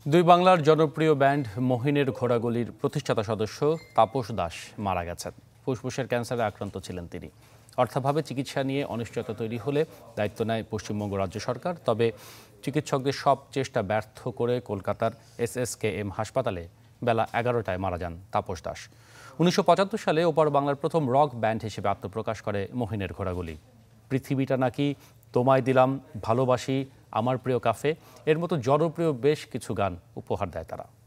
দুই বাংলার জনপ্রিয় ব্যান্ড মহিনের ঘোড়াগুলির প্রতিষ্ঠাতা সদস্য তাপস দাস মারা গেছেন। ফুসফুসের ক্যান্সারে আক্রান্ত ছিলেন তিনি। অর্থাভাবে চিকিৎসা নিয়ে অনিশ্চয়তা তৈরি হলে দায়িত্ব নেয় পশ্চিমবঙ্গ রাজ্য সরকার। তবে চিকিৎসকদের সব চেষ্টা ব্যর্থ করে কলকাতার SSKM হাসপাতালে বেলা 11টায় মারা যান তাপস দাস। 1975 সালে ওপার বাংলার প্রথম রক ব্যান্ড হিসেবে আত্মপ্রকাশ করে মহিনের ঘোড়াগুলি। পৃথিবীটা নাকি তোমায় দিলাম, ভালোবাসি, আমার প্রিয় কাফে এর মতো জনপ্রিয় বেশ কিছু গান উপহার দেয় তারা।